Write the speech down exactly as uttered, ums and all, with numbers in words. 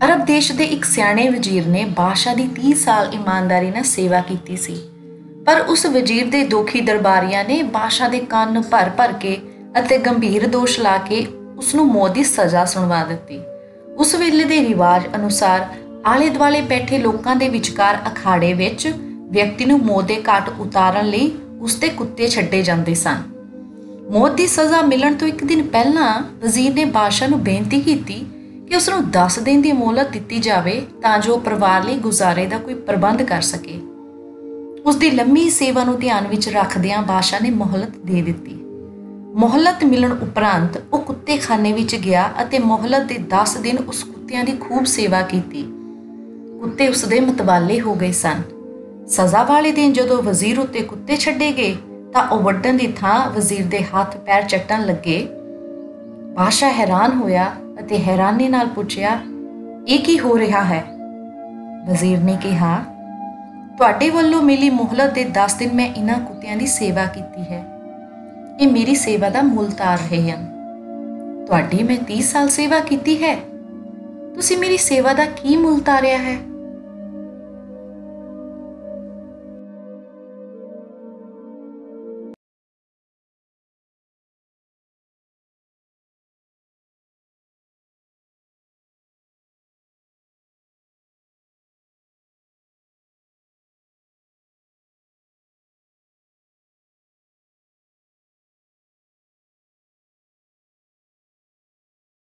अरब देश के एक सियाणे वजीर ने बादशाह की तीस साल ईमानदारी नाल सेवा की सी, पर उस वजीर के दोखी दरबारियां ने बादशाह के कान भर भर के अते गंभीर दोष ला के उसनूं मौत की सज़ा सुणवा दित्ती। उस वेले के रिवाज अनुसार आले दुआले बैठे लोगों के विचकार अखाड़े विच व्यक्ति नूं मौत के घाट उतारन लई उसते कुत्ते छड्डे जांदे सन। मौत की सज़ा मिलण तो एक दिन पहलां वजीर ने बादशाह नूं बेनती की कि उसनूं दस दिन की मोहलत दित्ती जावे तां जो परिवार लई गुजारे का कोई प्रबंध कर सके। उसकी लंबी सेवा नूं ध्यान विच रखदिआं बादशाह ने मोहलत दे दित्ती। मोहलत मिलण उपरंत वो कुत्ते खाने विच गया अते मोहलत के दस दिन उस कुत्तियां दी खूब सेवा की। कुत्ते उसदे मतवाले हो गए सन। सज़ा वाले दिन जदों वजीर उत्ते कुत्ते छड्डे गए तां ओह वड्डण दी थां वजीर दे हथ पैर चट्टण लगे। बादशाह हैरान होया अते हैरानी नाल पुछया, ये की हो रहा है? वजीर ने कहा, तुहाडे वल्लों मिली मोहलत दे दस दिन मैं इन्हां कुत्तियां दी सेवा की है। ये मेरी सेवा का मुल तार रहे हैं। तुहाडी मैं तीस साल सेवा की है, तुसीं मेरी सेवा का की मुल तारिया है?